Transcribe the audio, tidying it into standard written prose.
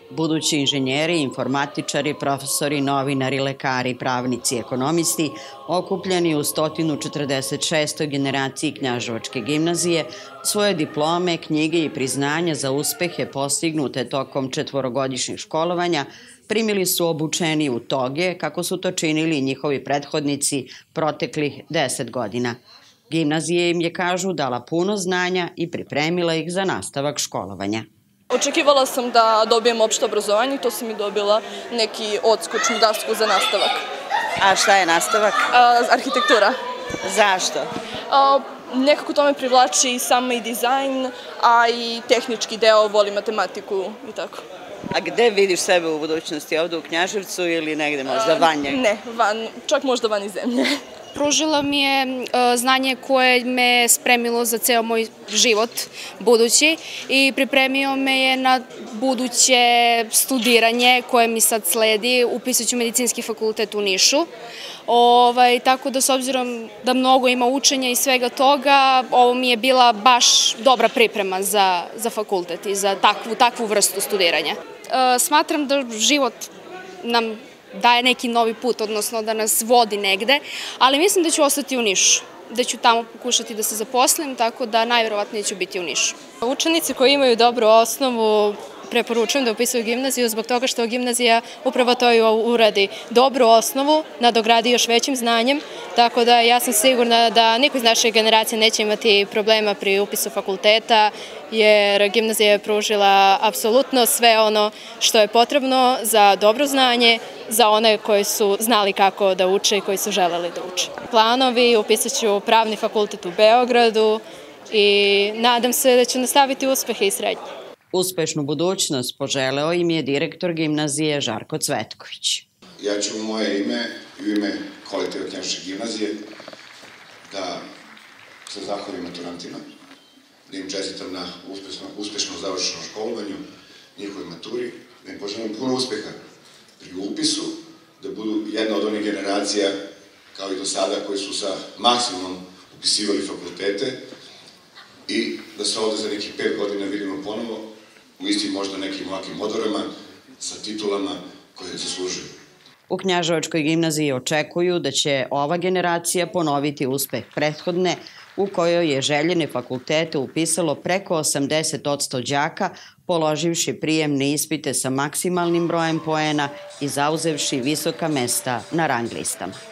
Budući inženjeri, informatičari, profesori, novinari, lekari, pravnici, ekonomisti, okupljeni u 146. generaciji Knjaževačke gimnazije, svoje diplome, knjige i priznanja za uspehe postignute tokom četvorogodišnjih školovanja primili su obučeni u toge, kako su to činili njihovi prethodnici proteklih 10 godina. Gimnazija im je, kažu, dala puno znanja i pripremila ih za nastavak školovanja. Očekivala sam da dobijem opšte obrazovanje i to sam i dobila, neki odskočnu dasku za nastavak. A šta je nastavak? Arhitektura. Zašto? Nekako to me privlači i sama i dizajn, a i tehnički deo, volim matematiku i tako. A gde vidiš sebe u budućnosti? Ovde u Knjaževcu ili negde možda van njega? Ne, čak možda van iz zemlje. Pružila mi je znanje koje me spremilo za ceo moj život budući i pripremio me je na buduće studiranje koje mi sad sledi. Upisat ću medicinski fakultet u Nišu. Tako da s obzirom da mnogo ima učenja i svega toga, ovo mi je bila baš dobra priprema za fakultet i za takvu vrstu studiranja. Smatram da život nam daje neki novi put, odnosno da nas vodi negde, ali mislim da ću ostati u Nišu, da ću tamo pokušati da se zaposlim, tako da najverovatnije ću biti u Nišu. Učenici koji imaju dobru osnovu preporučujem da upisuju gimnaziju zbog toga što gimnazija upravo to i uradi. Dobru osnovu nadogradi još većim znanjem, tako da ja sam sigurna da niko iz naše generacije neće imati problema pri upisu fakulteta, jer gimnazija je pružila apsolutno sve ono što je potrebno za dobro znanje, za one koji su znali kako da uče i koji su želeli da uče. Planovi, upisat ću pravni fakultet u Beogradu i nadam se da ću nastaviti uspehe i srednje. Uspešnu budućnost poželeo im je direktor gimnazije Žarko Cvetković. Ja ću u moje ime i u ime kolektiva Knjaževačke gimnazije da se zahvalim maturantima, da im čestitam na uspešno završenom školovanju, njihovoj maturi, da im poželim puno uspeha pri upisu, da budu jedna od onih generacija, kao i do sada, koji su sa maksimumom upisivali fakultete i da se ovde za nekih 5 godina vidimo ponovo u istim možda nekim ovakvim odorama sa titulama koje zaslužuju. U Knjaževačkoj gimnaziji očekuju da će ova generacija ponoviti uspeh prethodne, u kojoj je željene fakultete upisalo preko 80% đaka, položivši prijemne ispite sa maksimalnim brojem poena i zauzevši visoka mesta na rang listama.